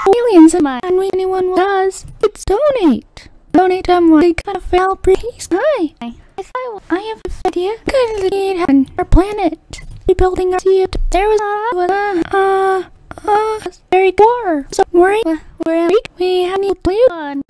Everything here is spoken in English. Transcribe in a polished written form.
aliens in my, and when anyone does, it's donate. Donate what they gotta fail pretty sky. I have an idea. Could it happen? Our planet. Rebuilding our sea. There was very poor. So we're we have new plan.